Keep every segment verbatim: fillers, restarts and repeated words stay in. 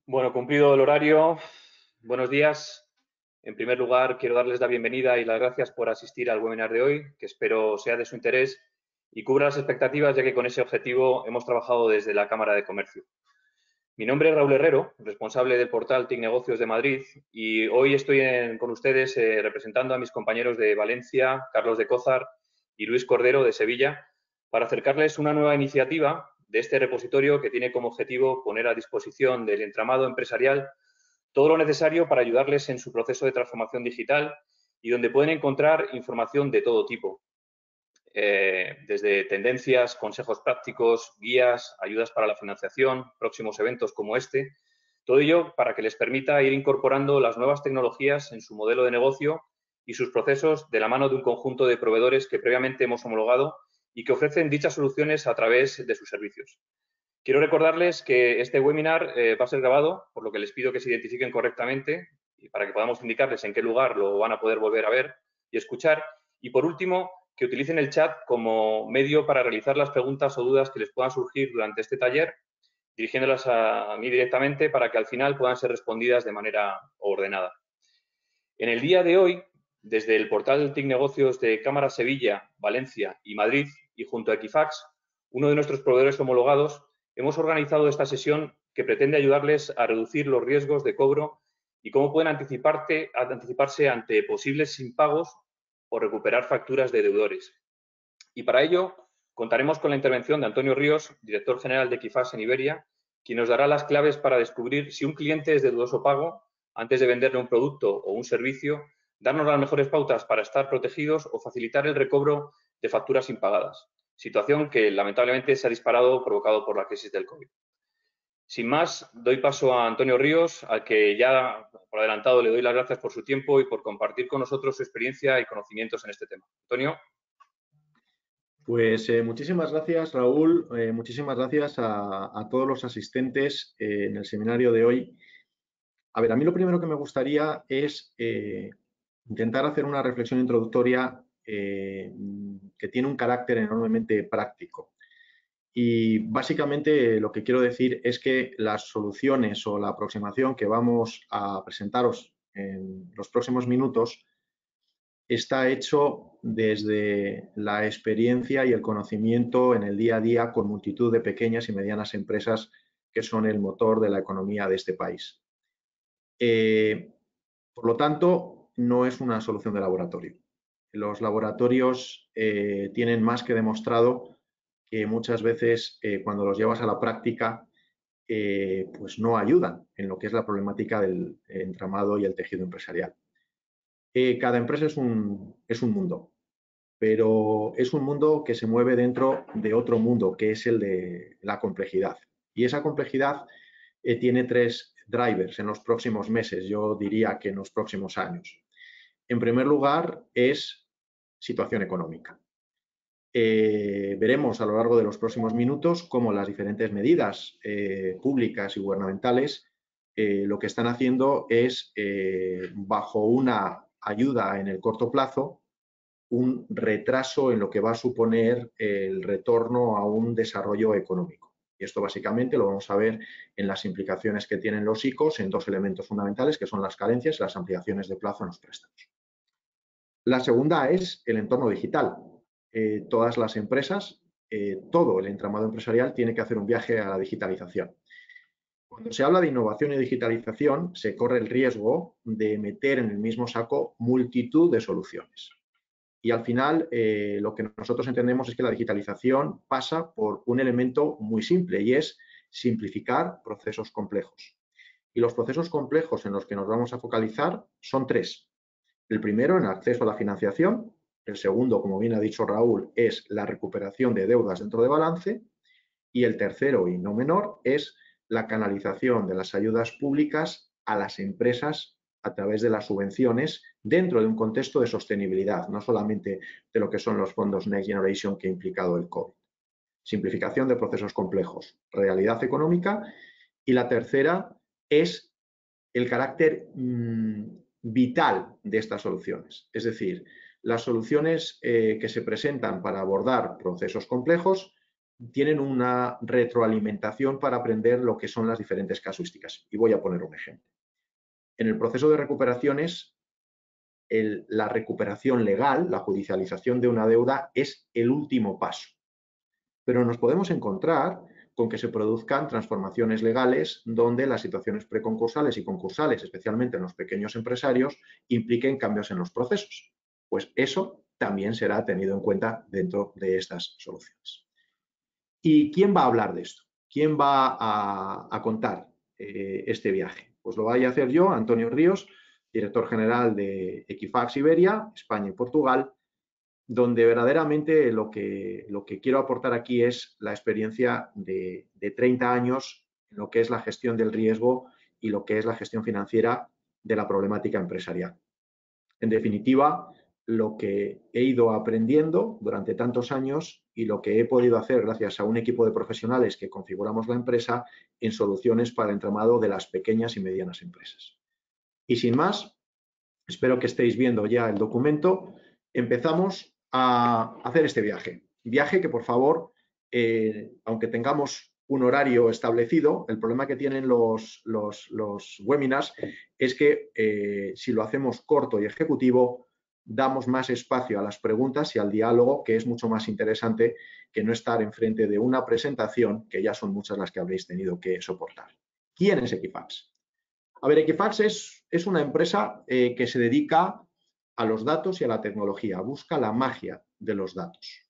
Bueno, cumplido el horario, buenos días. En primer lugar, quiero darles la bienvenida y las gracias por asistir al webinar de hoy, que espero sea de su interés y cubra las expectativas, ya que con ese objetivo hemos trabajado desde la Cámara de Comercio. Mi nombre es Raúl Herrero, responsable del portal TIC Negocios de Madrid, y hoy estoy en- con ustedes eh, representando a mis compañeros de Valencia, Carlos de Cózar y Luis Cordero de Sevilla, para acercarles una nueva iniciativa de este repositorio que tiene como objetivo poner a disposición del entramado empresarial todo lo necesario para ayudarles en su proceso de transformación digital y donde pueden encontrar información de todo tipo, eh, desde tendencias, consejos prácticos, guías, ayudas para la financiación, próximos eventos como este. Todo ello para que les permita ir incorporando las nuevas tecnologías en su modelo de negocio y sus procesos de la mano de un conjunto de proveedores que previamente hemos homologado y que ofrecen dichas soluciones a través de sus servicios. Quiero recordarles que este webinar eh, va a ser grabado, por lo que les pido que se identifiquen correctamente y para que podamos indicarles en qué lugar lo van a poder volver a ver y escuchar. Y, por último, que utilicen el chat como medio para realizar las preguntas o dudas que les puedan surgir durante este taller, dirigiéndolas a mí directamente para que al final puedan ser respondidas de manera ordenada. En el día de hoy, desde el portal TIC Negocios de Cámara Sevilla, Valencia y Madrid, y junto a Equifax, uno de nuestros proveedores homologados, hemos organizado esta sesión que pretende ayudarles a reducir los riesgos de cobro y cómo pueden anticiparse ante posibles impagos o recuperar facturas de deudores. Y para ello contaremos con la intervención de Antonio Ríos, director general de Equifax en Iberia, quien nos dará las claves para descubrir si un cliente es de dudoso pago antes de venderle un producto o un servicio, darnos las mejores pautas para estar protegidos o facilitar el recobro de facturas impagadas, situación que lamentablemente se ha disparado provocado por la crisis del COVID. Sin más, doy paso a Antonio Ríos, al que ya por adelantado le doy las gracias por su tiempo y por compartir con nosotros su experiencia y conocimientos en este tema. Antonio. Pues eh, muchísimas gracias, Raúl. Eh, muchísimas gracias a, a todos los asistentes eh, en el seminario de hoy. A ver, a mí lo primero que me gustaría es eh, intentar hacer una reflexión introductoria eh, que tiene un carácter enormemente práctico. Y básicamente lo que quiero decir es que las soluciones o la aproximación que vamos a presentaros en los próximos minutos está hecho desde la experiencia y el conocimiento en el día a día con multitud de pequeñas y medianas empresas que son el motor de la economía de este país. Eh, por lo tanto, no es una solución de laboratorio. Los laboratorios eh, tienen más que demostrado que muchas veces eh, cuando los llevas a la práctica eh, pues no ayudan en lo que es la problemática del entramado y el tejido empresarial. Eh, cada empresa es un, es un mundo, pero es un mundo que se mueve dentro de otro mundo, que es el de la complejidad. Y esa complejidad eh, tiene tres drivers en los próximos meses, yo diría que en los próximos años. En primer lugar, es situación económica. Eh, veremos a lo largo de los próximos minutos cómo las diferentes medidas eh, públicas y gubernamentales eh, lo que están haciendo es, eh, bajo una ayuda en el corto plazo, un retraso en lo que va a suponer el retorno a un desarrollo económico. Y esto básicamente lo vamos a ver en las implicaciones que tienen los I C Os en dos elementos fundamentales, que son las carencias y las ampliaciones de plazo en los préstamos. La segunda es el entorno digital. Eh, todas las empresas, eh, todo el entramado empresarial tiene que hacer un viaje a la digitalización. Cuando se habla de innovación y digitalización, se corre el riesgo de meter en el mismo saco multitud de soluciones. Y al final, eh, lo que nosotros entendemos es que la digitalización pasa por un elemento muy simple y es simplificar procesos complejos. Y los procesos complejos en los que nos vamos a focalizar son tres. El primero, en acceso a la financiación. El segundo, como bien ha dicho Raúl, es la recuperación de deudas dentro de balance. Y el tercero, y no menor, es la canalización de las ayudas públicas a las empresas a través de las subvenciones dentro de un contexto de sostenibilidad, no solamente de lo que son los fondos Next Generation que ha implicado el COVID. Simplificación de procesos complejos, realidad económica. Y la tercera es el carácter mmm, vital de estas soluciones. Es decir, las soluciones eh, que se presentan para abordar procesos complejos tienen una retroalimentación para aprender lo que son las diferentes casuísticas. Y voy a poner un ejemplo. En el proceso de recuperaciones, el, la recuperación legal, la judicialización de una deuda, es el último paso. Pero nos podemos encontrar con que se produzcan transformaciones legales donde las situaciones preconcursales y concursales, especialmente en los pequeños empresarios, impliquen cambios en los procesos. Pues eso también será tenido en cuenta dentro de estas soluciones. ¿Y quién va a hablar de esto? ¿Quién va a, a contar eh, este viaje? Pues lo voy a hacer yo, Antonio Ríos, director general de Equifax Iberia, España y Portugal, donde verdaderamente lo que, lo que quiero aportar aquí es la experiencia de, de treinta años en lo que es la gestión del riesgo y lo que es la gestión financiera de la problemática empresarial. En definitiva, lo que he ido aprendiendo durante tantos años y lo que he podido hacer gracias a un equipo de profesionales que configuramos la empresa en soluciones para el entramado de las pequeñas y medianas empresas. Y sin más, espero que estéis viendo ya el documento. Empezamos a hacer este viaje. Viaje que, por favor, eh, aunque tengamos un horario establecido, el problema que tienen los, los, los webinars es que eh, si lo hacemos corto y ejecutivo, damos más espacio a las preguntas y al diálogo, que es mucho más interesante que no estar enfrente de una presentación, que ya son muchas las que habréis tenido que soportar. ¿Quién es Equifax? A ver, Equifax es, es una empresa eh, que se dedica a los datos y a la tecnología, busca la magia de los datos.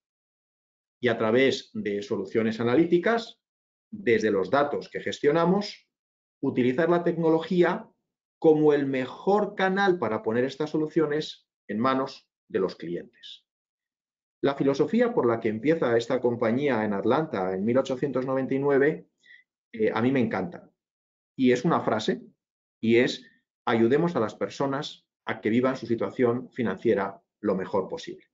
Y a través de soluciones analíticas, desde los datos que gestionamos, utilizar la tecnología como el mejor canal para poner estas soluciones en manos de los clientes. La filosofía por la que empieza esta compañía en Atlanta en mil ochocientos noventa y nueve eh, a mí me encanta. Y es una frase, y es: ayudemos a las personas a que vivan su situación financiera lo mejor posible.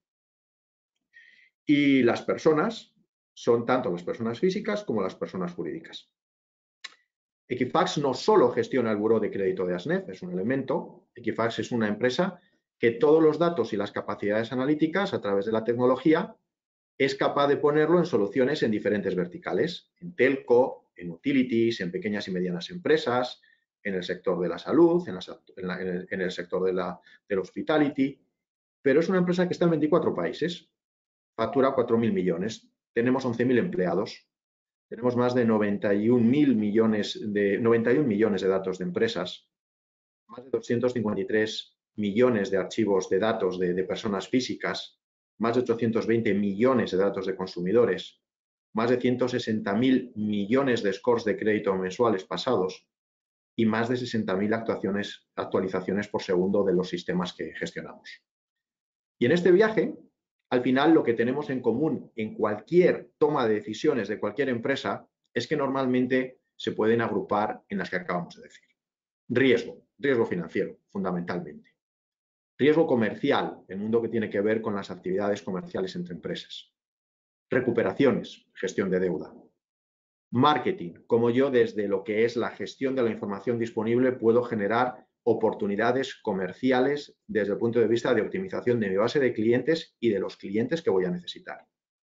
Y las personas son tanto las personas físicas como las personas jurídicas. Equifax no solo gestiona el buró de crédito de ASNEF, es un elemento. Equifax es una empresa que todos los datos y las capacidades analíticas a través de la tecnología es capaz de ponerlo en soluciones en diferentes verticales, en telco, en utilities, en pequeñas y medianas empresas, en el sector de la salud, en, la, en, la, en, el, en el sector de la, del hospitality, pero es una empresa que está en veinticuatro países, factura cuatro mil millones, tenemos once mil empleados, tenemos más de noventa y un mil millones de, noventa y un millones de datos de empresas, más de doscientos cincuenta y tres millones de archivos de datos de, de personas físicas, más de ochocientos veinte millones de datos de consumidores, más de ciento sesenta mil millones de scores de crédito mensuales pasados y más de sesenta mil actualizaciones por segundo de los sistemas que gestionamos. Y en este viaje, al final, lo que tenemos en común en cualquier toma de decisiones de cualquier empresa es que normalmente se pueden agrupar en las que acabamos de decir. Riesgo, riesgo financiero, fundamentalmente. Riesgo comercial, el mundo que tiene que ver con las actividades comerciales entre empresas. Recuperaciones, gestión de deuda. Marketing, como yo desde lo que es la gestión de la información disponible puedo generar oportunidades comerciales desde el punto de vista de optimización de mi base de clientes y de los clientes que voy a necesitar.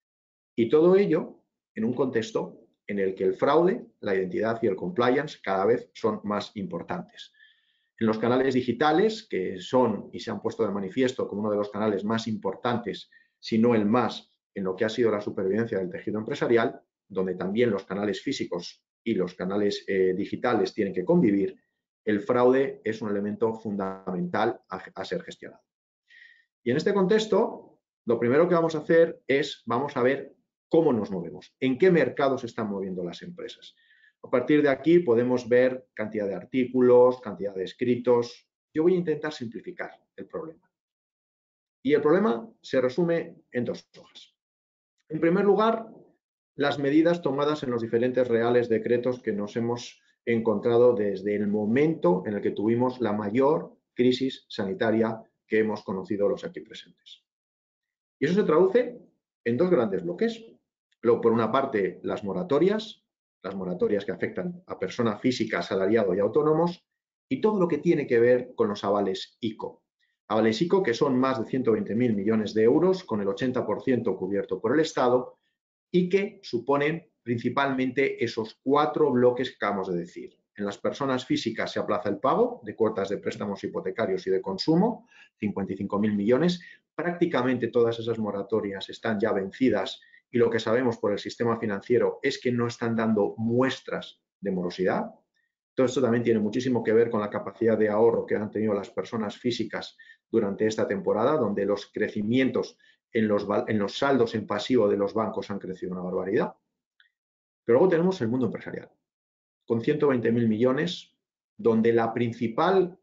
Y todo ello en un contexto en el que el fraude, la identidad y el compliance cada vez son más importantes. En los canales digitales, que son y se han puesto de manifiesto como uno de los canales más importantes, si no el más, en lo que ha sido la supervivencia del tejido empresarial, donde también los canales físicos y los canales eh, digitales tienen que convivir, el fraude es un elemento fundamental a, a ser gestionado. Y en este contexto, lo primero que vamos a hacer es, vamos a ver cómo nos movemos, en qué mercados se están moviendo las empresas. A partir de aquí podemos ver cantidad de artículos, cantidad de escritos. Yo voy a intentar simplificar el problema. Y el problema se resume en dos hojas. En primer lugar, las medidas tomadas en los diferentes reales decretos que nos hemos encontrado desde el momento en el que tuvimos la mayor crisis sanitaria que hemos conocido los aquí presentes. Y eso se traduce en dos grandes bloques. Por una parte, las moratorias, las moratorias que afectan a persona física, asalariado y autónomos, y todo lo que tiene que ver con los avales ICO. Avales ICO que son más de ciento veinte mil millones de euros, con el ochenta por ciento cubierto por el Estado, y que suponen principalmente esos cuatro bloques que acabamos de decir. En las personas físicas se aplaza el pago de cuotas de préstamos hipotecarios y de consumo, cincuenta y cinco mil millones. Prácticamente todas esas moratorias están ya vencidas y lo que sabemos por el sistema financiero es que no están dando muestras de morosidad. Todo esto también tiene muchísimo que ver con la capacidad de ahorro que han tenido las personas físicas durante esta temporada, donde los crecimientos en los, en los saldos en pasivo de los bancos han crecido una barbaridad. Pero luego tenemos el mundo empresarial, con ciento veinte mil millones, donde la principal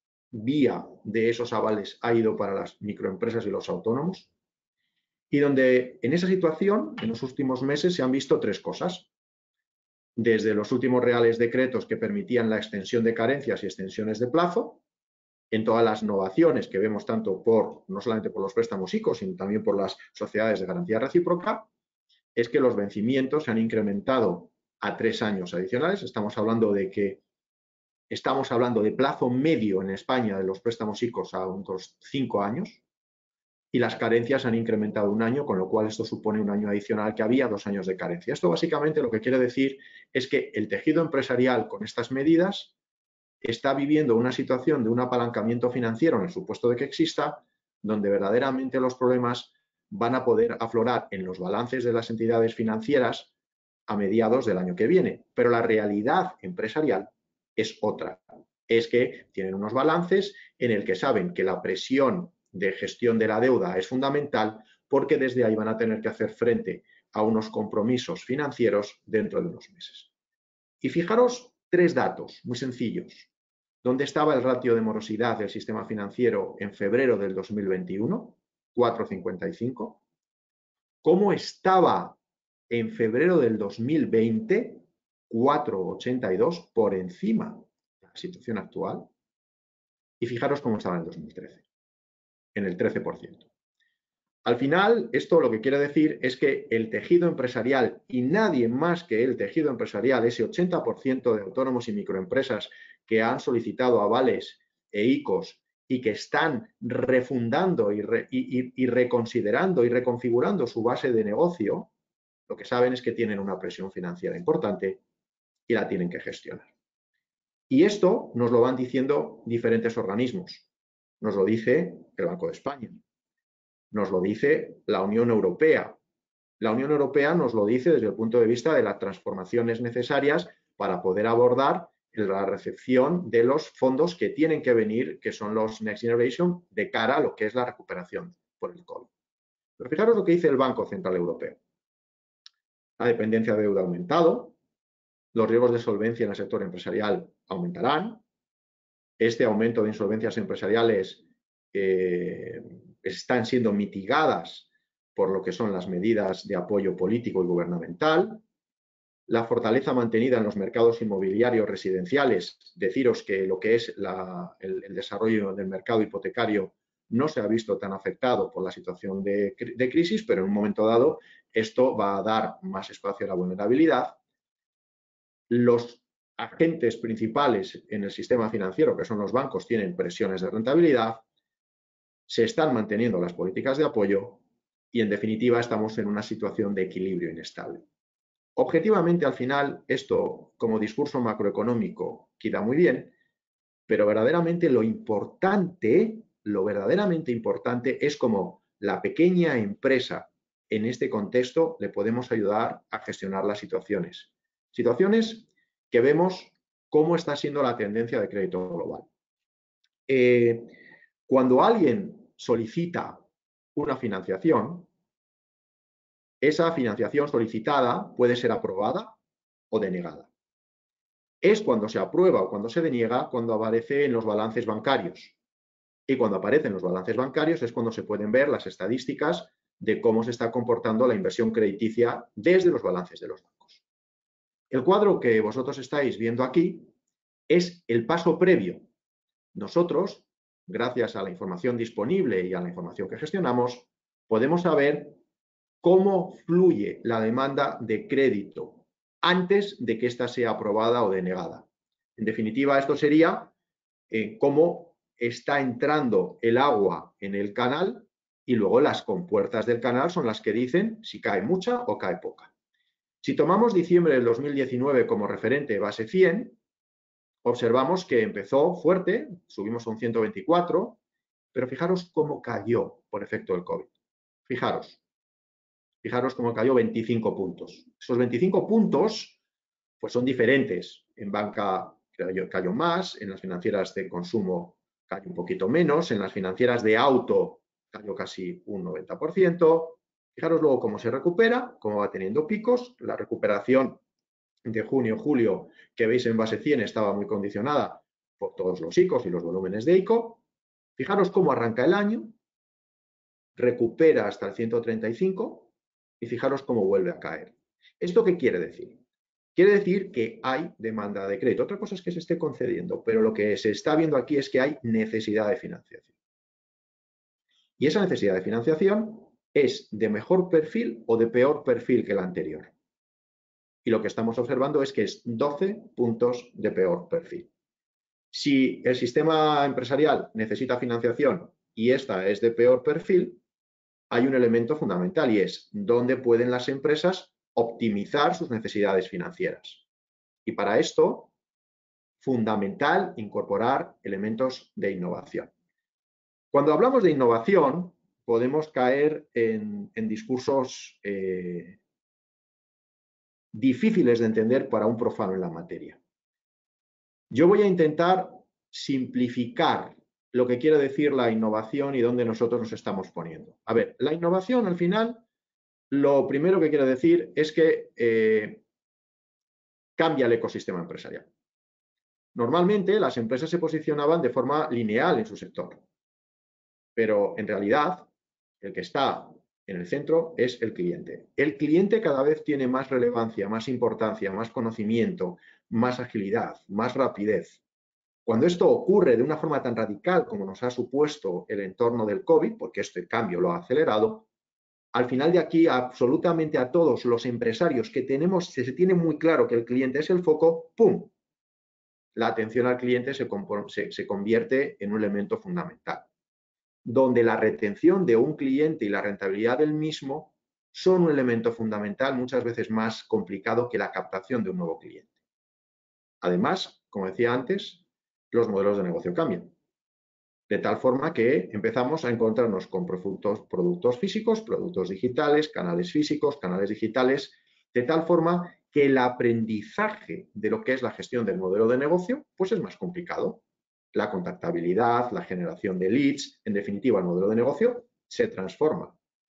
vía de esos avales ha ido para las microempresas y los autónomos, y donde en esa situación, en los últimos meses, se han visto tres cosas. Desde los últimos reales decretos que permitían la extensión de carencias y extensiones de plazo, en todas las innovaciones que vemos tanto por, no solamente por los préstamos I C O, sino también por las sociedades de garantía recíproca, es que los vencimientos se han incrementado a tres años adicionales. Estamos hablando de que estamos hablando de plazo medio en España de los préstamos I C Os a unos cinco años y las carencias han incrementado un año, con lo cual esto supone un año adicional que había dos años de carencia. Esto básicamente lo que quiere decir es que el tejido empresarial con estas medidas está viviendo una situación de un apalancamiento financiero en el supuesto de que exista, donde verdaderamente los problemas van a poder aflorar en los balances de las entidades financieras a mediados del año que viene. Pero la realidad empresarial es otra. Es que tienen unos balances en el que saben que la presión de gestión de la deuda es fundamental porque desde ahí van a tener que hacer frente a unos compromisos financieros dentro de unos meses. Y fijaros tres datos muy sencillos. ¿Dónde estaba el ratio de morosidad del sistema financiero en febrero del dos mil veintiuno? cuatro coma cincuenta y cinco. ¿Cómo estaba en febrero del dos mil veinte? cuatro coma ochenta y dos, por encima de la situación actual. Y fijaros cómo estaba en el dos mil trece, en el trece por ciento. Al final, esto lo que quiere decir es que el tejido empresarial, y nadie más que el tejido empresarial, ese ochenta por ciento de autónomos y microempresas que han solicitado avales e I C Os y que están refundando y, re, y, y, y reconsiderando y reconfigurando su base de negocio, lo que saben es que tienen una presión financiera importante y la tienen que gestionar. Y esto nos lo van diciendo diferentes organismos. Nos lo dice el Banco de España. Nos lo dice la Unión Europea. La Unión Europea nos lo dice desde el punto de vista de las transformaciones necesarias para poder abordar la recepción de los fondos que tienen que venir, que son los Next Generation, de cara a lo que es la recuperación por el COVID. Pero fijaros lo que dice el Banco Central Europeo. La dependencia de deuda ha aumentado, los riesgos de solvencia en el sector empresarial aumentarán, este aumento de insolvencias empresariales eh, están siendo mitigadas por lo que son las medidas de apoyo político y gubernamental, la fortaleza mantenida en los mercados inmobiliarios residenciales. Deciros que lo que es la, el, el desarrollo del mercado hipotecario no se ha visto tan afectado por la situación de, de crisis, pero en un momento dado esto va a dar más espacio a la vulnerabilidad. Los agentes principales en el sistema financiero, que son los bancos, tienen presiones de rentabilidad, se están manteniendo las políticas de apoyo y, en definitiva, estamos en una situación de equilibrio inestable. Objetivamente, al final, esto como discurso macroeconómico queda muy bien, pero verdaderamente lo importante, lo verdaderamente importante es cómo la pequeña empresa en este contexto le podemos ayudar a gestionar las situaciones. Situaciones que vemos cómo está siendo la tendencia de crédito global. Eh, cuando alguien solicita una financiación, esa financiación solicitada puede ser aprobada o denegada. Es cuando se aprueba o cuando se deniega cuando aparece en los balances bancarios. Y cuando aparecen los balances bancarios es cuando se pueden ver las estadísticas de cómo se está comportando la inversión crediticia desde los balances de los bancos. El cuadro que vosotros estáis viendo aquí es el paso previo. Nosotros, gracias a la información disponible y a la información que gestionamos, podemos saber cómo fluye la demanda de crédito antes de que ésta sea aprobada o denegada. En definitiva, esto sería eh, cómo está entrando el agua en el canal y luego las compuertas del canal son las que dicen si cae mucha o cae poca. Si tomamos diciembre del dos mil diecinueve como referente base cien, observamos que empezó fuerte, subimos a un ciento veinticuatro, pero fijaros cómo cayó por efecto del COVID. Fijaros, fijaros cómo cayó veinticinco puntos. Esos veinticinco puntos pues son diferentes. En banca cayó, cayó más, en las financieras de consumo cayó un poquito menos, en las financieras de auto cayó casi un noventa por ciento. Fijaros luego cómo se recupera, cómo va teniendo picos. La recuperación de junio, julio, que veis en base cien, estaba muy condicionada por todos los I C Os y los volúmenes de I C O. Fijaros cómo arranca el año, recupera hasta el ciento treinta y cinco y fijaros cómo vuelve a caer. ¿Esto qué quiere decir? Quiere decir que hay demanda de crédito. Otra cosa es que se esté concediendo, pero lo que se está viendo aquí es que hay necesidad de financiación. Y esa necesidad de financiación es de mejor perfil o de peor perfil que la anterior. Y lo que estamos observando es que es doce puntos de peor perfil. Si el sistema empresarial necesita financiación y esta es de peor perfil, hay un elemento fundamental y es dónde pueden las empresas optimizar sus necesidades financieras. Y para esto, fundamental incorporar elementos de innovación. Cuando hablamos de innovación, podemos caer en, en discursos eh, difíciles de entender para un profano en la materia. Yo voy a intentar simplificar lo que quiere decir la innovación y dónde nosotros nos estamos poniendo. A ver, la innovación al final, lo primero que quiere decir es que eh, cambia el ecosistema empresarial. Normalmente las empresas se posicionaban de forma lineal en su sector, pero en realidad el que está en el centro es el cliente. El cliente cada vez tiene más relevancia, más importancia, más conocimiento, más agilidad, más rapidez. Cuando esto ocurre de una forma tan radical como nos ha supuesto el entorno del COVID, porque este cambio lo ha acelerado, al final de aquí absolutamente a todos los empresarios que tenemos, se tiene muy claro que el cliente es el foco, ¡pum!, la atención al cliente se, se, se convierte en un elemento fundamental, donde la retención de un cliente y la rentabilidad del mismo son un elemento fundamental, muchas veces más complicado que la captación de un nuevo cliente. Además, como decía antes, los modelos de negocio cambian, de tal forma que empezamos a encontrarnos con productos, productos físicos, productos digitales, canales físicos, canales digitales, de tal forma que el aprendizaje de lo que es la gestión del modelo de negocio, pues es más complicado. La contactabilidad, la generación de leads, en definitiva, el modelo de negocio se transforma.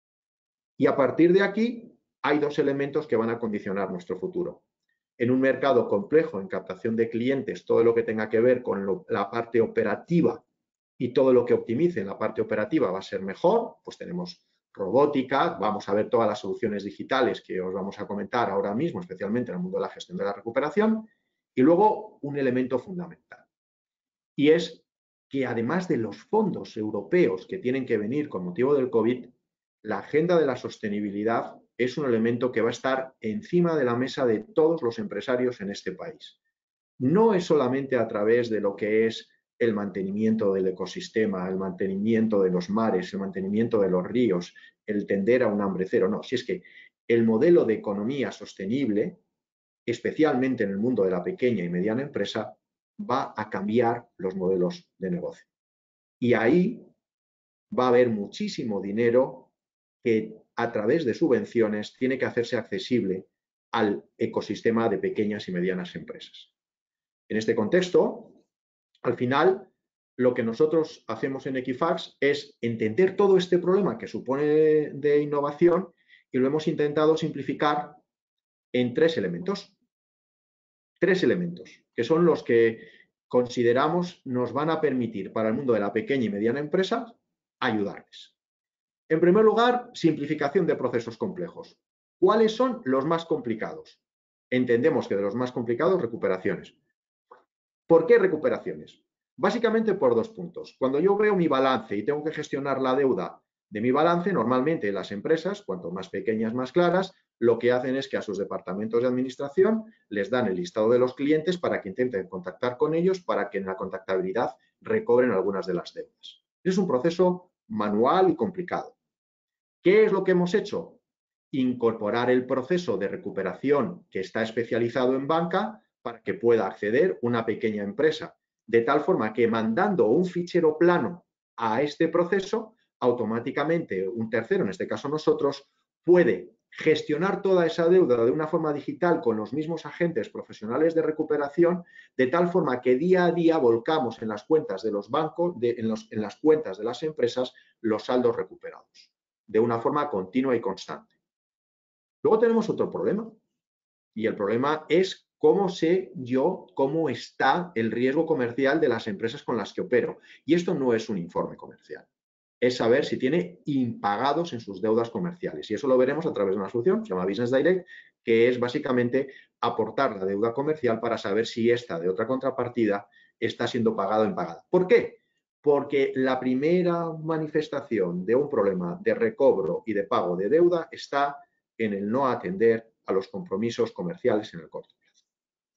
Y a partir de aquí hay dos elementos que van a condicionar nuestro futuro. En un mercado complejo en captación de clientes, todo lo que tenga que ver con lo, la parte operativa y todo lo que optimice en la parte operativa va a ser mejor, pues tenemos robótica, vamos a ver todas las soluciones digitales que os vamos a comentar ahora mismo, especialmente en el mundo de la gestión de la recuperación, y luego un elemento fundamental. Y es que además de los fondos europeos que tienen que venir con motivo del COVID, la agenda de la sostenibilidad es un elemento que va a estar encima de la mesa de todos los empresarios en este país. No es solamente a través de lo que es el mantenimiento del ecosistema, el mantenimiento de los mares, el mantenimiento de los ríos, el tender a un hambre cero, no, si es que el modelo de economía sostenible, especialmente en el mundo de la pequeña y mediana empresa, va a cambiar los modelos de negocio. Y ahí va a haber muchísimo dinero que a través de subvenciones tiene que hacerse accesible al ecosistema de pequeñas y medianas empresas. En este contexto, al final, lo que nosotros hacemos en Equifax es entender todo este problema que supone de innovación y lo hemos intentado simplificar en tres elementos. Tres elementos, que son los que consideramos nos van a permitir para el mundo de la pequeña y mediana empresa ayudarles. En primer lugar, simplificación de procesos complejos. ¿Cuáles son los más complicados? Entendemos que de los más complicados, recuperaciones. ¿Por qué recuperaciones? Básicamente por dos puntos. Cuando yo veo mi balance y tengo que gestionar la deuda de mi balance, normalmente las empresas, cuanto más pequeñas, más claras, lo que hacen es que a sus departamentos de administración les dan el listado de los clientes para que intenten contactar con ellos para que en la contactabilidad recobren algunas de las deudas. Es un proceso manual y complicado. ¿Qué es lo que hemos hecho? Incorporar el proceso de recuperación que está especializado en banca para que pueda acceder una pequeña empresa, de tal forma que mandando un fichero plano a este proceso, automáticamente un tercero, en este caso nosotros, puede gestionar toda esa deuda de una forma digital con los mismos agentes profesionales de recuperación, de tal forma que día a día volcamos en las cuentas de los bancos, de, en, los, en las cuentas de las empresas, los saldos recuperados, de una forma continua y constante. Luego tenemos otro problema, y el problema es cómo sé yo cómo está el riesgo comercial de las empresas con las que opero. Y esto no es un informe comercial, es saber si tiene impagados en sus deudas comerciales. Y eso lo veremos a través de una solución, se llama Business Direct, que es básicamente aportar la deuda comercial para saber si esta de otra contrapartida está siendo pagada o impagada. ¿Por qué? Porque la primera manifestación de un problema de recobro y de pago de deuda está en el no atender a los compromisos comerciales en el corto plazo.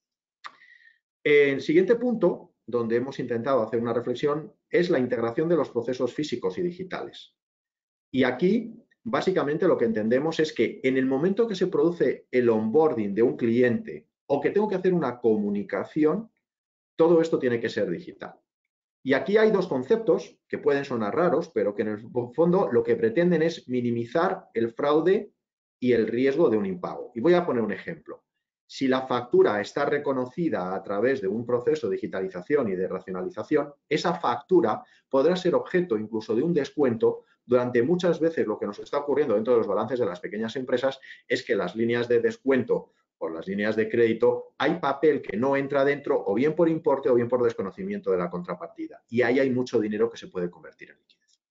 El siguiente punto, donde hemos intentado hacer una reflexión, es la integración de los procesos físicos y digitales. Y aquí, básicamente, lo que entendemos es que en el momento que se produce el onboarding de un cliente o que tengo que hacer una comunicación, todo esto tiene que ser digital. Y aquí hay dos conceptos que pueden sonar raros, pero que en el fondo lo que pretenden es minimizar el fraude y el riesgo de un impago. Y voy a poner un ejemplo. Si la factura está reconocida a través de un proceso de digitalización y de racionalización, esa factura podrá ser objeto incluso de un descuento. Durante muchas veces lo que nos está ocurriendo dentro de los balances de las pequeñas empresas es que las líneas de descuento por las líneas de crédito, hay papel que no entra dentro o bien por importe o bien por desconocimiento de la contrapartida. Y ahí hay mucho dinero que se puede convertir en liquidez.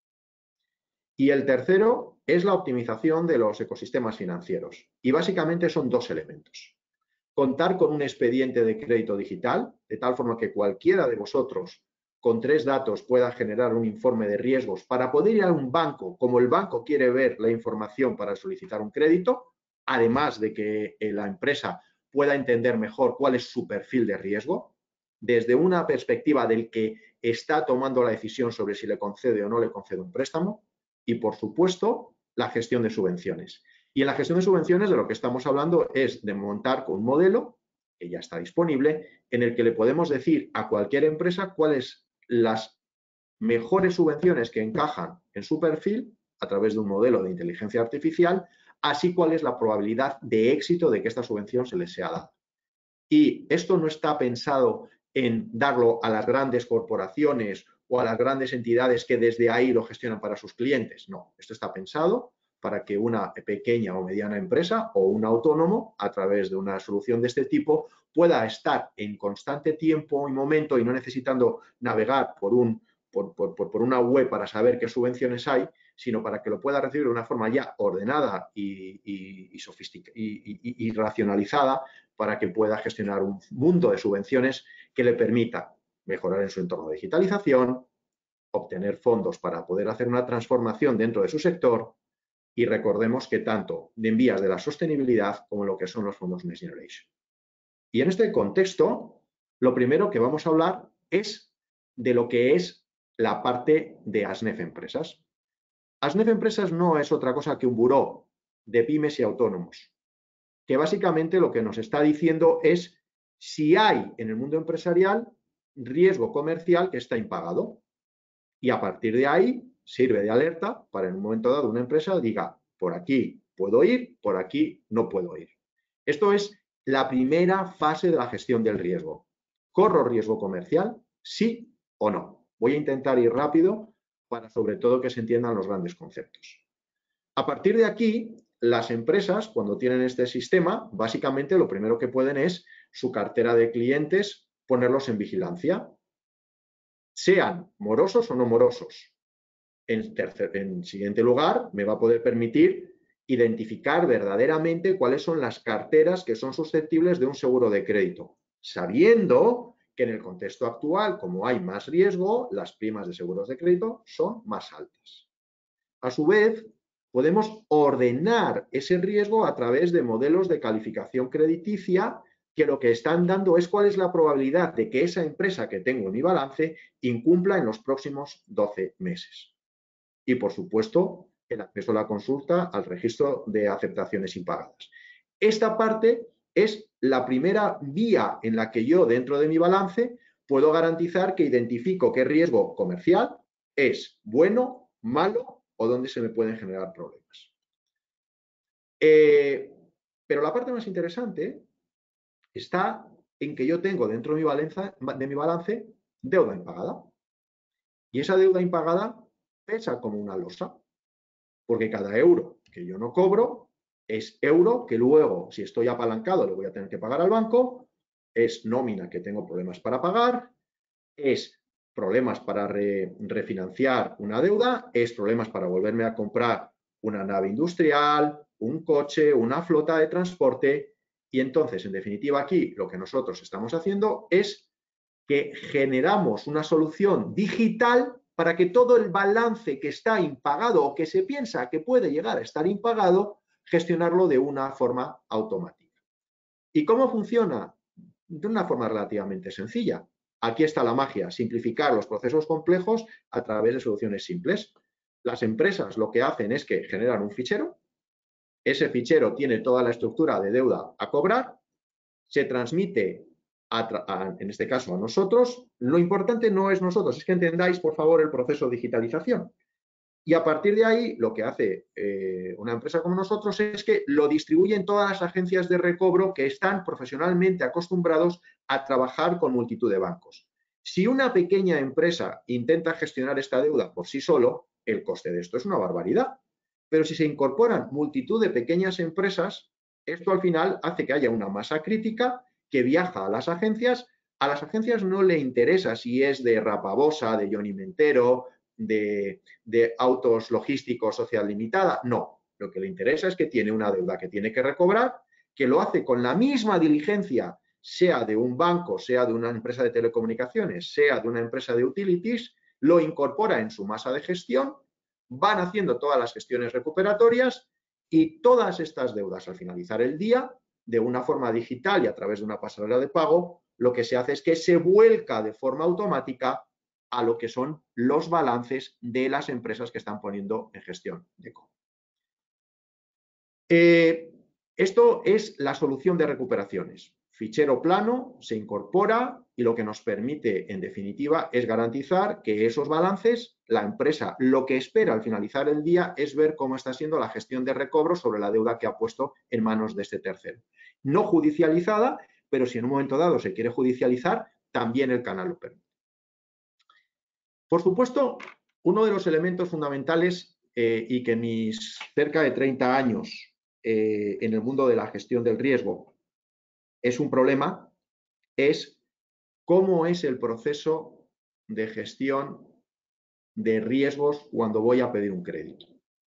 Y el tercero es la optimización de los ecosistemas financieros. Y básicamente son dos elementos. Contar con un expediente de crédito digital, de tal forma que cualquiera de vosotros con tres datos pueda generar un informe de riesgos para poder ir a un banco, como el banco quiere ver la información para solicitar un crédito, además de que la empresa pueda entender mejor cuál es su perfil de riesgo, desde una perspectiva del que está tomando la decisión sobre si le concede o no le concede un préstamo, y por supuesto, la gestión de subvenciones. Y en la gestión de subvenciones de lo que estamos hablando es de montar un modelo que ya está disponible, en el que le podemos decir a cualquier empresa cuáles las mejores subvenciones que encajan en su perfil a través de un modelo de inteligencia artificial, así cuál es la probabilidad de éxito de que esta subvención se les sea dada. Y esto no está pensado en darlo a las grandes corporaciones o a las grandes entidades que desde ahí lo gestionan para sus clientes. No, esto está pensado para que una pequeña o mediana empresa o un autónomo, a través de una solución de este tipo, pueda estar en constante tiempo y momento y no necesitando navegar por, un, por, por, por una web para saber qué subvenciones hay, sino para que lo pueda recibir de una forma ya ordenada y, y, y, sofistic- y, y, y racionalizada, para que pueda gestionar un mundo de subvenciones que le permita mejorar en su entorno de digitalización, obtener fondos para poder hacer una transformación dentro de su sector. Y recordemos que tanto en vías de la sostenibilidad como lo que son los fondos Next Generation. Y en este contexto, lo primero que vamos a hablar es de lo que es la parte de ASNEF Empresas. ASNEF Empresas no es otra cosa que un buró de pymes y autónomos, que básicamente lo que nos está diciendo es si hay en el mundo empresarial riesgo comercial que está impagado. Y a partir de ahí sirve de alerta para en un momento dado una empresa diga, por aquí puedo ir, por aquí no puedo ir. Esto es la primera fase de la gestión del riesgo. ¿Corro riesgo comercial? ¿Sí o no? Voy a intentar ir rápido para sobre todo que se entiendan los grandes conceptos. A partir de aquí, las empresas, cuando tienen este sistema, básicamente lo primero que pueden es su cartera de clientes ponerlos en vigilancia, sean morosos o no morosos. En, tercer, en siguiente lugar, me va a poder permitir identificar verdaderamente cuáles son las carteras que son susceptibles de un seguro de crédito, sabiendo que en el contexto actual, como hay más riesgo, las primas de seguros de crédito son más altas. A su vez, podemos ordenar ese riesgo a través de modelos de calificación crediticia que lo que están dando es cuál es la probabilidad de que esa empresa que tengo en mi balance incumpla en los próximos doce meses. Y, por supuesto, el acceso a la consulta al registro de aceptaciones impagadas. Esta parte es la primera vía en la que yo, dentro de mi balance, puedo garantizar que identifico qué riesgo comercial es bueno, malo o dónde se me pueden generar problemas. Eh, pero la parte más interesante está en que yo tengo dentro de mi, balance, de mi balance deuda impagada. Y esa deuda impagada pesa como una losa, porque cada euro que yo no cobro es euro que luego, si estoy apalancado, le voy a tener que pagar al banco, es nómina que tengo problemas para pagar, es problemas para re, refinanciar una deuda, es problemas para volverme a comprar una nave industrial, un coche, una flota de transporte. Y entonces, en definitiva, aquí lo que nosotros estamos haciendo es que generamos una solución digital para que todo el balance que está impagado o que se piensa que puede llegar a estar impagado, gestionarlo de una forma automática. ¿Y cómo funciona? De una forma relativamente sencilla. Aquí está la magia, simplificar los procesos complejos a través de soluciones simples. Las empresas lo que hacen es que generan un fichero, ese fichero tiene toda la estructura de deuda a cobrar, se transmite A, a, en este caso a nosotros. Lo importante no es nosotros, es que entendáis, por favor, el proceso de digitalización. Y a partir de ahí, lo que hace eh, una empresa como nosotros es que lo distribuye en todas las agencias de recobro que están profesionalmente acostumbrados a trabajar con multitud de bancos. Si una pequeña empresa intenta gestionar esta deuda por sí solo, el coste de esto es una barbaridad. Pero si se incorporan multitud de pequeñas empresas, esto al final hace que haya una masa crítica que viaja a las agencias. A las agencias no le interesa si es de Rapabosa, de Johnny Mentero, de, de Autos Logísticos Sociedad Limitada. No, lo que le interesa es que tiene una deuda que tiene que recobrar, que lo hace con la misma diligencia, sea de un banco, sea de una empresa de telecomunicaciones, sea de una empresa de utilities, lo incorpora en su masa de gestión, van haciendo todas las gestiones recuperatorias y todas estas deudas al finalizar el día, de una forma digital y a través de una pasarela de pago, lo que se hace es que se vuelca de forma automática a lo que son los balances de las empresas que están poniendo en gestión de cobro. Eh, esto es la solución de recuperaciones. Fichero plano se incorpora y lo que nos permite, en definitiva, es garantizar que esos balances, la empresa lo que espera al finalizar el día es ver cómo está siendo la gestión de recobro sobre la deuda que ha puesto en manos de este tercero. No judicializada, pero si en un momento dado se quiere judicializar, también el canal lo permite. Por supuesto, uno de los elementos fundamentales eh, y que mis cerca de treinta años eh, en el mundo de la gestión del riesgo es un problema, es cómo es el proceso de gestión de riesgos cuando voy a pedir un crédito.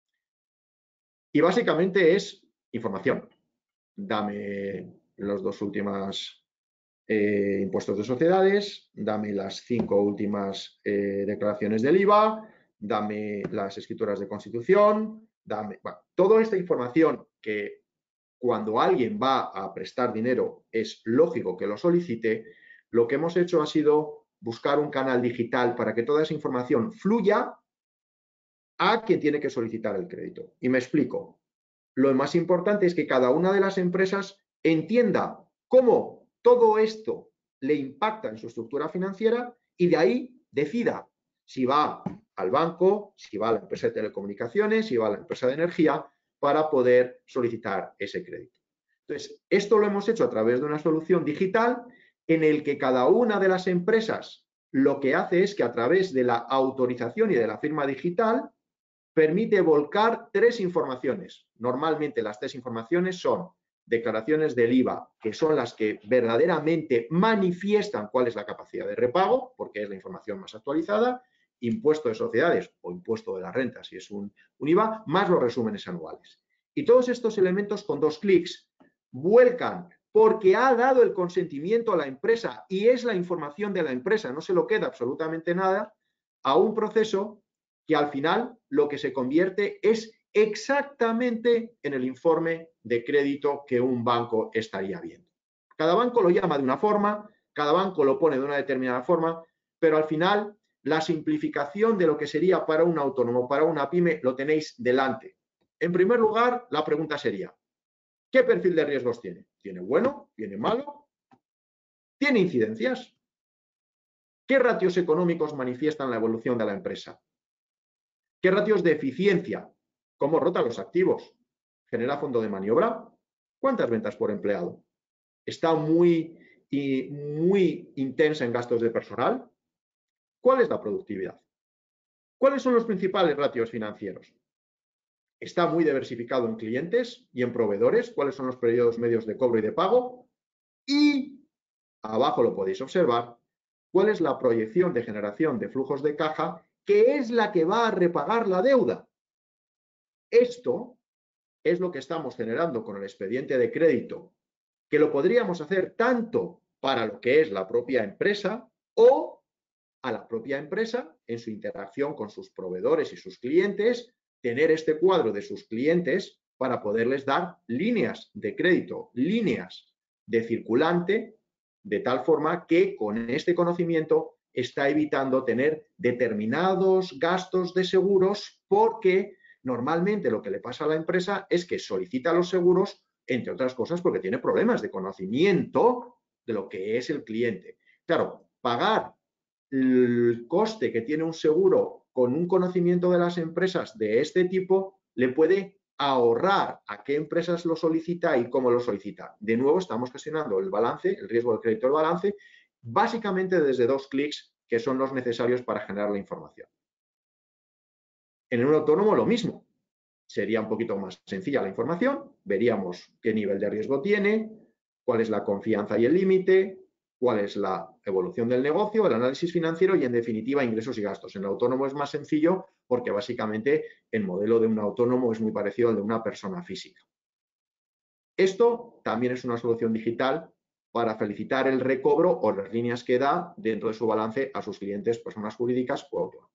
Y básicamente es información. Dame los dos últimos eh, impuestos de sociedades, dame las cinco últimas eh, declaraciones del I V A, dame las escrituras de constitución, dame... Bueno, toda esta información que cuando alguien va a prestar dinero es lógico que lo solicite, lo que hemos hecho ha sido buscar un canal digital para que toda esa información fluya a quien tiene que solicitar el crédito. Y me explico. Lo más importante es que cada una de las empresas entienda cómo todo esto le impacta en su estructura financiera y de ahí decida si va al banco, si va a la empresa de telecomunicaciones, si va a la empresa de energía, para poder solicitar ese crédito. Entonces, esto lo hemos hecho a través de una solución digital en el que cada una de las empresas lo que hace es que a través de la autorización y de la firma digital permite volcar tres informaciones. Normalmente las tres informaciones son declaraciones del I V A, que son las que verdaderamente manifiestan cuál es la capacidad de repago, porque es la información más actualizada, impuesto de sociedades o impuesto de la renta, si es un, un I V A, más los resúmenes anuales. Y todos estos elementos con dos clics vuelcan porque ha dado el consentimiento a la empresa y es la información de la empresa, no se lo queda absolutamente nada, a un proceso que al final lo que se convierte es exactamente en el informe de crédito que un banco estaría viendo. Cada banco lo llama de una forma, cada banco lo pone de una determinada forma, pero al final la simplificación de lo que sería para un autónomo, para una pyme, lo tenéis delante. En primer lugar, la pregunta sería, ¿qué perfil de riesgos tiene? ¿Tiene bueno? ¿Tiene malo? ¿Tiene incidencias? ¿Qué ratios económicos manifiestan la evolución de la empresa? ¿Qué ratios de eficiencia? ¿Cómo rota los activos? ¿Genera fondo de maniobra? ¿Cuántas ventas por empleado? ¿Está muy, y muy intensa en gastos de personal? ¿Cuál es la productividad? ¿Cuáles son los principales ratios financieros? ¿Está muy diversificado en clientes y en proveedores? ¿Cuáles son los periodos medios de cobro y de pago? Y abajo lo podéis observar, ¿cuál es la proyección de generación de flujos de caja que es la que va a repagar la deuda? Esto es lo que estamos generando con el expediente de crédito, que lo podríamos hacer tanto para lo que es la propia empresa o a la propia empresa en su interacción con sus proveedores y sus clientes, tener este cuadro de sus clientes para poderles dar líneas de crédito, líneas de circulante, de tal forma que con este conocimiento está evitando tener determinados gastos de seguros, porque normalmente lo que le pasa a la empresa es que solicita los seguros, entre otras cosas, porque tiene problemas de conocimiento de lo que es el cliente. Claro, pagar el coste que tiene un seguro con un conocimiento de las empresas de este tipo le puede ahorrar a qué empresas lo solicita y cómo lo solicita. De nuevo, estamos gestionando el balance, el riesgo del crédito del balance, básicamente desde dos clics que son los necesarios para generar la información. En un autónomo lo mismo. Sería un poquito más sencilla la información, veríamos qué nivel de riesgo tiene, cuál es la confianza y el límite, cuál es la evolución del negocio, el análisis financiero y, en definitiva, ingresos y gastos. En el autónomo es más sencillo porque, básicamente, el modelo de un autónomo es muy parecido al de una persona física. Esto también es una solución digital para felicitar el recobro o las líneas que da dentro de su balance a sus clientes, personas jurídicas o autónomos.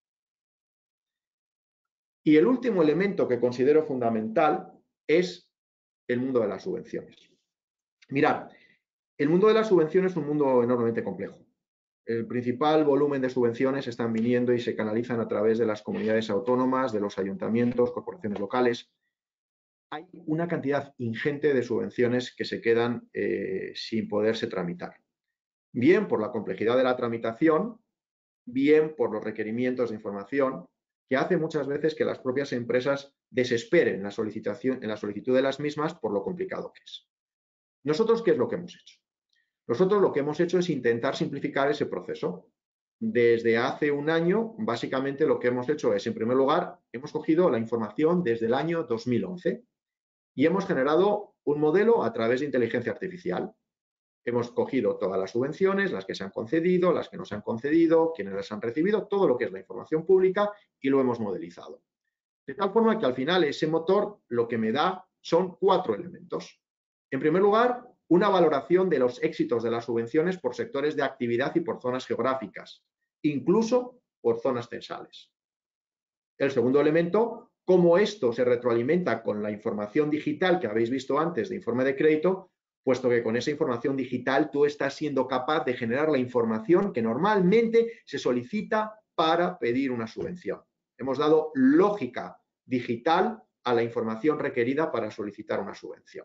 Y el último elemento que considero fundamental es el mundo de las subvenciones. Mirad, el mundo de las subvenciones es un mundo enormemente complejo. El principal volumen de subvenciones están viniendo y se canalizan a través de las comunidades autónomas, de los ayuntamientos, corporaciones locales. Hay una cantidad ingente de subvenciones que se quedan eh, sin poderse tramitar. Bien por la complejidad de la tramitación, bien por los requerimientos de información, que hace muchas veces que las propias empresas desesperen en la solicitación, en la solicitud de las mismas por lo complicado que es. ¿Nosotros qué es lo que hemos hecho? Nosotros lo que hemos hecho es intentar simplificar ese proceso. Desde hace un año, básicamente lo que hemos hecho es, en primer lugar, hemos cogido la información desde el año dos mil once y hemos generado un modelo a través de inteligencia artificial. Hemos cogido todas las subvenciones, las que se han concedido, las que no se han concedido, quienes las han recibido, todo lo que es la información pública, y lo hemos modelizado. De tal forma que al final ese motor lo que me da son cuatro elementos. En primer lugar, una valoración de los éxitos de las subvenciones por sectores de actividad y por zonas geográficas, incluso por zonas censales. El segundo elemento, cómo esto se retroalimenta con la información digital que habéis visto antes de informe de crédito, puesto que con esa información digital tú estás siendo capaz de generar la información que normalmente se solicita para pedir una subvención. Hemos dado lógica digital a la información requerida para solicitar una subvención.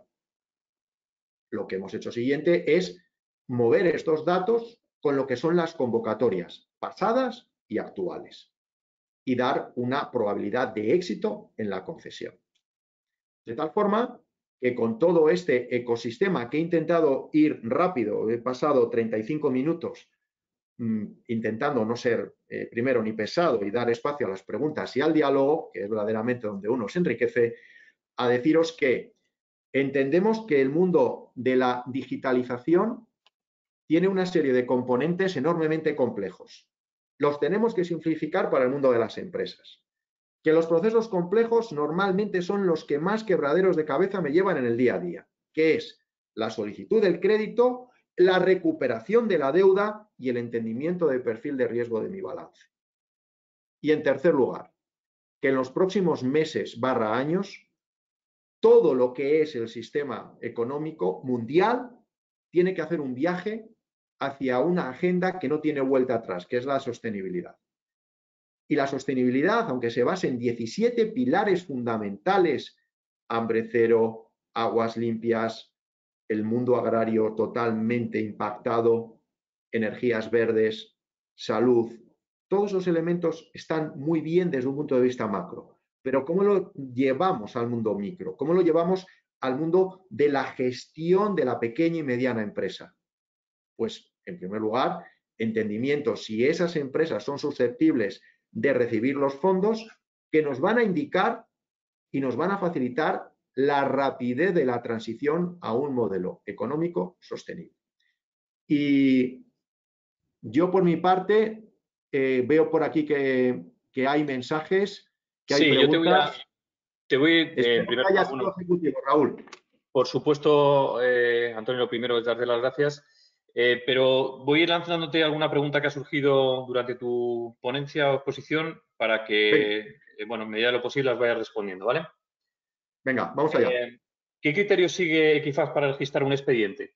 Lo que hemos hecho siguiente es mover estos datos con lo que son las convocatorias pasadas y actuales y dar una probabilidad de éxito en la concesión. De tal forma que con todo este ecosistema que he intentado ir rápido, he pasado treinta y cinco minutos mmm, intentando no ser eh, primero ni pesado y dar espacio a las preguntas y al diálogo, que es verdaderamente donde uno se enriquece, a deciros que entendemos que el mundo de la digitalización tiene una serie de componentes enormemente complejos. Los tenemos que simplificar para el mundo de las empresas. Que los procesos complejos normalmente son los que más quebraderos de cabeza me llevan en el día a día, que es la solicitud del crédito, la recuperación de la deuda y el entendimiento del perfil de riesgo de mi balance. Y en tercer lugar, que en los próximos meses barra años, todo lo que es el sistema económico mundial tiene que hacer un viaje hacia una agenda que no tiene vuelta atrás, que es la sostenibilidad. Y la sostenibilidad, aunque se base en diecisiete pilares fundamentales, hambre cero, aguas limpias, el mundo agrario totalmente impactado, energías verdes, salud, todos esos elementos están muy bien desde un punto de vista macro. Pero ¿cómo lo llevamos al mundo micro? ¿Cómo lo llevamos al mundo de la gestión de la pequeña y mediana empresa? Pues, en primer lugar, entendimiento si esas empresas son susceptibles de recibir los fondos que nos van a indicar y nos van a facilitar la rapidez de la transición a un modelo económico sostenible. Y yo, por mi parte, eh, veo por aquí que, que hay mensajes, que hay Sí, yo te voy a... preguntas. Te voy, eh, en Espero primer que haya lugar, sido bueno, ejecutivo, Raúl. por supuesto, eh, Antonio, lo primero es darte las gracias, eh, pero voy a ir lanzándote alguna pregunta que ha surgido durante tu ponencia o exposición para Venga, que, eh, bueno, en medida de lo posible las vayas respondiendo, ¿vale? venga, vamos allá. Eh, ¿Qué criterios sigue Equifax para registrar un expediente?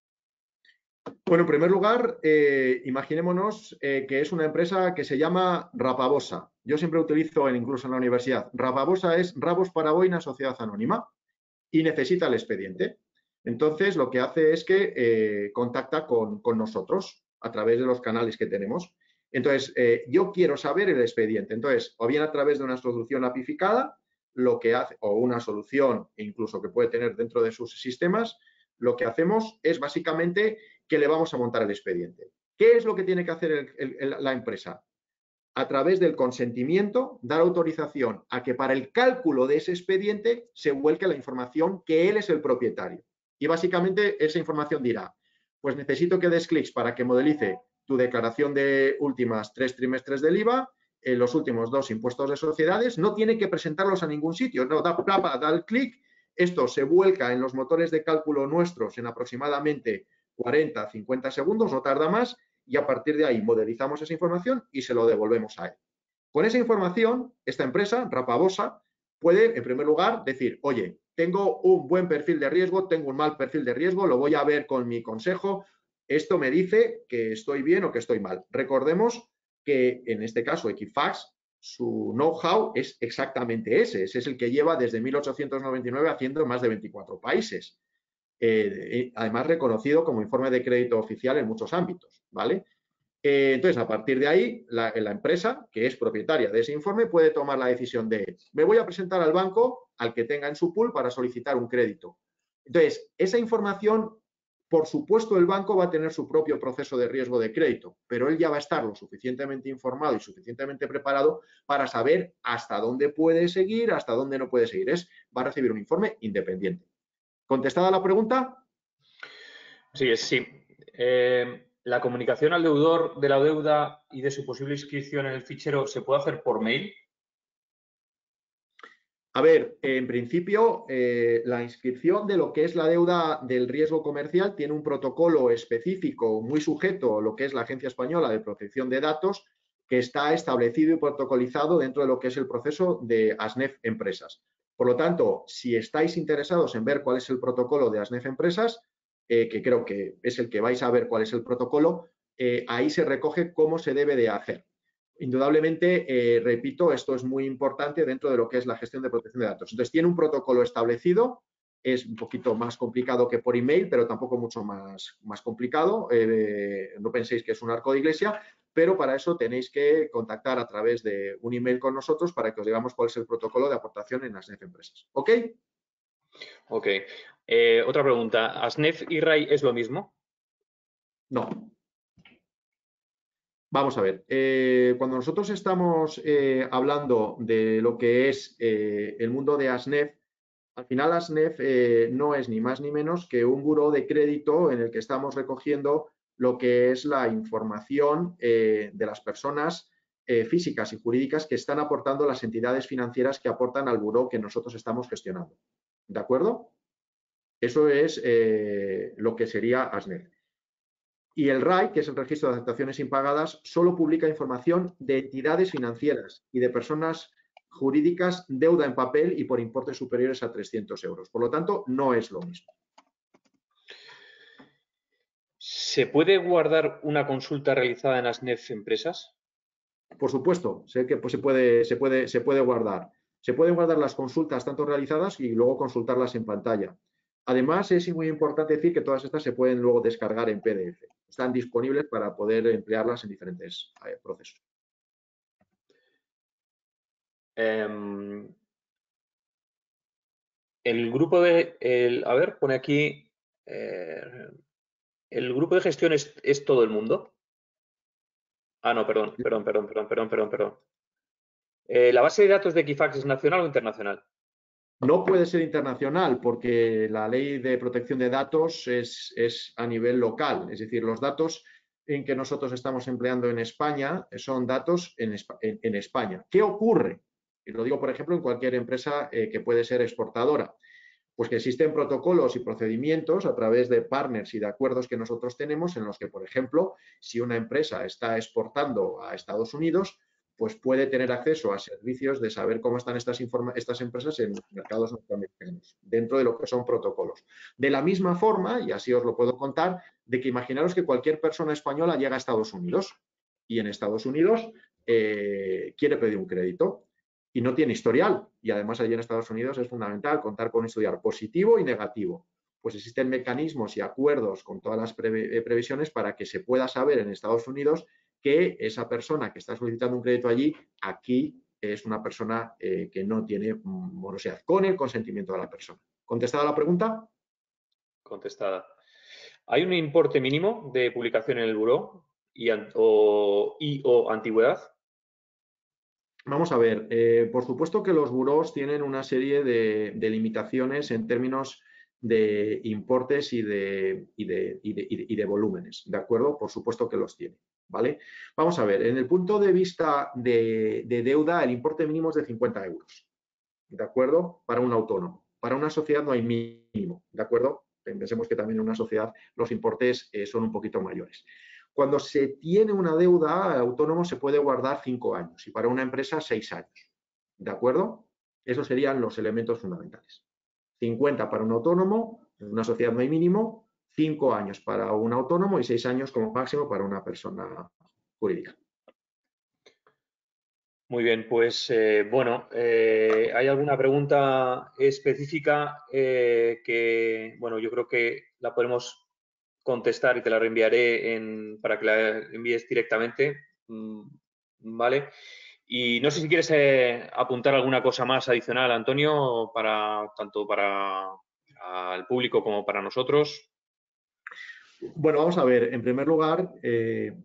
Bueno, en primer lugar, eh, imaginémonos eh, que es una empresa que se llama Rapabosa. Yo siempre utilizo, en, incluso en la universidad, Rapabosa es Rabos para Boina Sociedad Anónima y necesita el expediente. Entonces, lo que hace es que eh, contacta con, con nosotros a través de los canales que tenemos. Entonces, eh, yo quiero saber el expediente. Entonces, o bien a través de una solución apificada, lo que hace, o una solución incluso que puede tener dentro de sus sistemas, lo que hacemos es básicamente que le vamos a montar el expediente. ¿Qué es lo que tiene que hacer el, el, el, la empresa? A través del consentimiento, dar autorización a que para el cálculo de ese expediente se vuelque la información que él es el propietario. Y básicamente esa información dirá, pues necesito que des clics para que modelice tu declaración de últimas tres trimestres del I V A, eh, los últimos dos impuestos de sociedades, no tiene que presentarlos a ningún sitio, no, da, da, da el clic, esto se vuelca en los motores de cálculo nuestros en aproximadamente cuarenta, cincuenta segundos, no tarda más, y a partir de ahí modelizamos esa información y se lo devolvemos a él. Con esa información, esta empresa, Rapabosa, puede, en primer lugar, decir, oye, tengo un buen perfil de riesgo, tengo un mal perfil de riesgo, lo voy a ver con mi consejo, esto me dice que estoy bien o que estoy mal. Recordemos que, en este caso, Equifax, su know-how es exactamente ese, ese es el que lleva desde mil ochocientos noventa y nueve haciendo en más de veinticuatro países. Eh, además reconocido como informe de crédito oficial en muchos ámbitos, ¿vale? Eh, entonces, a partir de ahí, la, la empresa, que es propietaria de ese informe, puede tomar la decisión de, me voy a presentar al banco al que tenga en su pool para solicitar un crédito. Entonces, esa información, por supuesto, el banco va a tener su propio proceso de riesgo de crédito, pero él ya va a estar lo suficientemente informado y suficientemente preparado para saber hasta dónde puede seguir, hasta dónde no puede seguir. Es, va a recibir un informe independiente. ¿Contestada la pregunta? Sí, es sí. Eh, ¿La comunicación al deudor de la deuda y de su posible inscripción en el fichero se puede hacer por mail? A ver, en principio, eh, la inscripción de lo que es la deuda del riesgo comercial tiene un protocolo específico muy sujeto a lo que es la Agencia Española de Protección de Datos, que está establecido y protocolizado dentro de lo que es el proceso de ASNEF Empresas. Por lo tanto, si estáis interesados en ver cuál es el protocolo de ASNEF Empresas, eh, que creo que es el que vais a ver cuál es el protocolo, eh, ahí se recoge cómo se debe de hacer. Indudablemente, eh, repito, esto es muy importante dentro de lo que es la gestión de protección de datos. Entonces, tiene un protocolo establecido, es un poquito más complicado que por email, pero tampoco mucho más, más complicado. Eh, no penséis que es un arco de iglesia, pero para eso tenéis que contactar a través de un email con nosotros para que os digamos cuál es el protocolo de aportación en ASNEF Empresas. ¿Ok? Ok. Eh, otra pregunta. ¿ASNEF y R A I es lo mismo? No. Vamos a ver, eh, cuando nosotros estamos eh, hablando de lo que es eh, el mundo de ASNEF, al final ASNEF eh, no es ni más ni menos que un buró de crédito en el que estamos recogiendo lo que es la información eh, de las personas eh, físicas y jurídicas que están aportando las entidades financieras que aportan al buró que nosotros estamos gestionando. ¿De acuerdo? Eso es eh, lo que sería ASNEF. Y el R A I, que es el Registro de Aceptaciones Impagadas, solo publica información de entidades financieras y de personas jurídicas, deuda en papel y por importes superiores a trescientos euros. Por lo tanto, no es lo mismo. ¿Se puede guardar una consulta realizada en las N E F empresas? Por supuesto, sé que pues, se puede, se puede, se puede guardar. Se pueden guardar las consultas tanto realizadas y luego consultarlas en pantalla. Además, es muy importante decir que todas estas se pueden luego descargar en P D F. Están disponibles para poder emplearlas en diferentes eh, procesos. Em, el grupo de, el, a ver, pone aquí, eh, ¿el grupo de gestión es, es todo el mundo? Ah, no, perdón, perdón, perdón, perdón, perdón, perdón, perdón. Eh, ¿la base de datos de Equifax es nacional o internacional? No puede ser internacional porque la ley de protección de datos es, es a nivel local, es decir, los datos en que nosotros estamos empleando en España son datos en, en, en España. ¿Qué ocurre? Y lo digo, por ejemplo, en cualquier empresa eh, que puede ser exportadora. Pues que existen protocolos y procedimientos a través de partners y de acuerdos que nosotros tenemos en los que, por ejemplo, si una empresa está exportando a Estados Unidos, pues puede tener acceso a servicios de saber cómo están estas, estas empresas en mercados norteamericanos, dentro de lo que son protocolos. De la misma forma, y así os lo puedo contar, de que imaginaros que cualquier persona española llega a Estados Unidos y en Estados Unidos eh, quiere pedir un crédito y no tiene historial. Y además allí en Estados Unidos es fundamental contar con un historial positivo y negativo. Pues existen mecanismos y acuerdos con todas las pre previsiones para que se pueda saber en Estados Unidos que esa persona que está solicitando un crédito allí, aquí es una persona eh, que no tiene morosidad, con el consentimiento de la persona. ¿Contestada la pregunta? Contestada. ¿Hay un importe mínimo de publicación en el buró y, o, y o antigüedad? Vamos a ver, eh, por supuesto que los burós tienen una serie de, de limitaciones en términos de importes y de, y, de, y, de, y de volúmenes, ¿de acuerdo? Por supuesto que los tiene, ¿vale? Vamos a ver, en el punto de vista de, de deuda, el importe mínimo es de cincuenta euros, ¿de acuerdo? Para un autónomo. Para una sociedad no hay mínimo, ¿de acuerdo? Pensemos que también en una sociedad los importes eh, son un poquito mayores. Cuando se tiene una deuda, autónomo se puede guardar cinco años y para una empresa seis años. ¿De acuerdo? Esos serían los elementos fundamentales. cincuenta para un autónomo, en una sociedad no hay mínimo, cinco años para un autónomo y seis años como máximo para una persona jurídica. Muy bien, pues eh, bueno, eh, ¿hay alguna pregunta específica eh, que, bueno, yo creo que la podemos contestar y te la reenviaré en, para que la envíes directamente, ¿vale? Y no sé si quieres eh, apuntar alguna cosa más adicional, Antonio, para tanto para el público como para nosotros. Bueno, vamos a ver, en primer lugar, eh,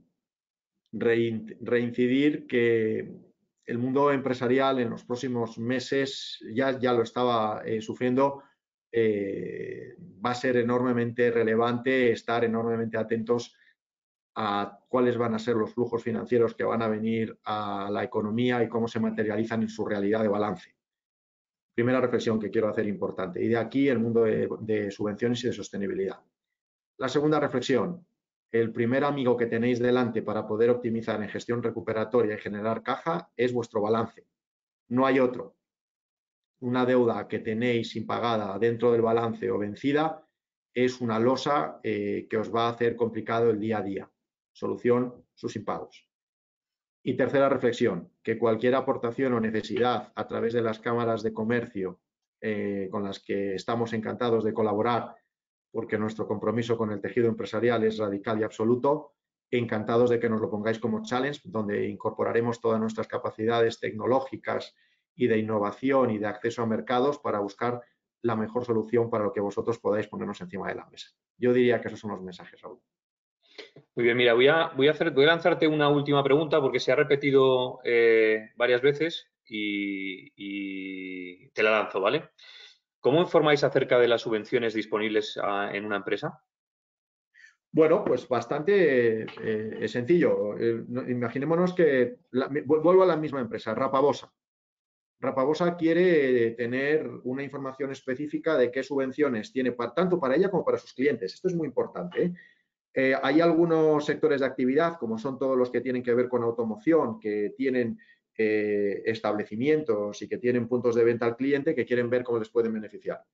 reincidir que el mundo empresarial en los próximos meses ya, ya lo estaba eh, sufriendo, eh, va a ser enormemente relevante estar enormemente atentos a cuáles van a ser los flujos financieros que van a venir a la economía y cómo se materializan en su realidad de balance. Primera reflexión que quiero hacer importante. Y de aquí el mundo de, de subvenciones y de sostenibilidad. La segunda reflexión, el primer amigo que tenéis delante para poder optimizar en gestión recuperatoria y generar caja es vuestro balance. No hay otro. Una deuda que tenéis impagada dentro del balance o vencida es una losa eh, que os va a hacer complicado el día a día. Solución, sus impagos. Y tercera reflexión, que cualquier aportación o necesidad a través de las cámaras de comercio eh, con las que estamos encantados de colaborar, porque nuestro compromiso con el tejido empresarial es radical y absoluto, encantados de que nos lo pongáis como challenge, donde incorporaremos todas nuestras capacidades tecnológicas y de innovación y de acceso a mercados para buscar la mejor solución para lo que vosotros podáis ponernos encima de la mesa. Yo diría que esos son los mensajes, Raúl. Muy bien, mira, voy a, voy a, hacer, voy a lanzarte una última pregunta porque se ha repetido eh, varias veces y, y, te la lanzo, ¿vale? ¿Cómo informáis acerca de las subvenciones disponibles a, en una empresa? Bueno, pues bastante eh, sencillo. Eh, imaginémonos que, la, vuelvo a la misma empresa, Rapabosa. Rapabosa quiere tener una información específica de qué subvenciones tiene para, tanto para ella como para sus clientes. Esto es muy importante. ¿eh? Eh, hay algunos sectores de actividad, como son todos los que tienen que ver con automoción, que tienen eh, establecimientos y que tienen puntos de venta al cliente que quieren ver cómo les pueden beneficiar.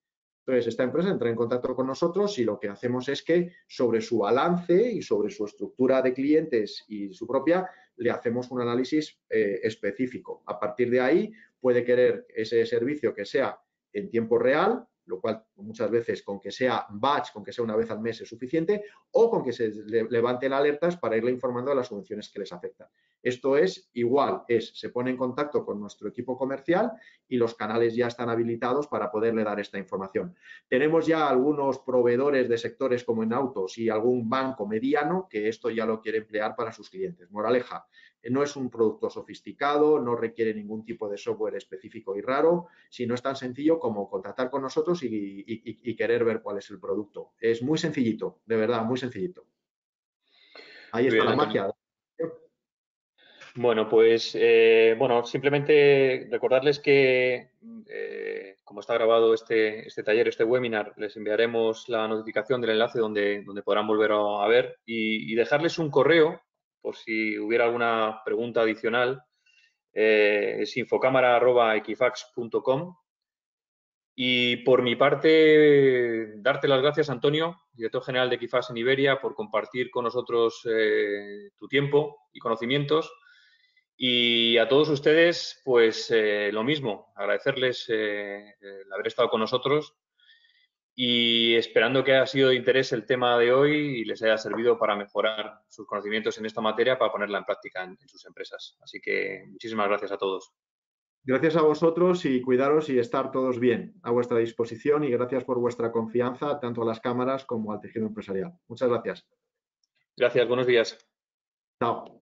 Entonces, esta empresa entra en contacto con nosotros y lo que hacemos es que sobre su balance y sobre su estructura de clientes y su propia, le hacemos un análisis eh, específico. A partir de ahí, puede querer ese servicio que sea en tiempo real, lo cual muchas veces con que sea batch, con que sea una vez al mes es suficiente, o con que se le levanten alertas para irle informando de las subvenciones que les afectan. Esto es igual, es, se pone en contacto con nuestro equipo comercial y los canales ya están habilitados para poderle dar esta información. Tenemos ya algunos proveedores de sectores como en autos y algún banco mediano que esto ya lo quiere emplear para sus clientes. Moraleja, no es un producto sofisticado, no requiere ningún tipo de software específico y raro, sino es tan sencillo como contactar con nosotros y, y, y querer ver cuál es el producto. Es muy sencillito, de verdad, muy sencillito. Ahí Muy está bien, la Antonio. magia. Bueno, pues eh, bueno, simplemente recordarles que eh, como está grabado este, este taller, este webinar, les enviaremos la notificación del enlace donde, donde podrán volver a, a ver y, y dejarles un correo por si hubiera alguna pregunta adicional. Eh, es infocámara arroba equifax punto com. Y por mi parte, darte las gracias, Antonio, director general de Equifax en Iberia, por compartir con nosotros eh, tu tiempo y conocimientos. Y a todos ustedes, pues eh, lo mismo, agradecerles eh, el haber estado con nosotros y esperando que haya sido de interés el tema de hoy y les haya servido para mejorar sus conocimientos en esta materia para ponerla en práctica en, en sus empresas. Así que muchísimas gracias a todos. Gracias a vosotros y cuidaros y estar todos bien a vuestra disposición y gracias por vuestra confianza tanto a las cámaras como al tejido empresarial. Muchas gracias. Gracias, buenos días. Chao.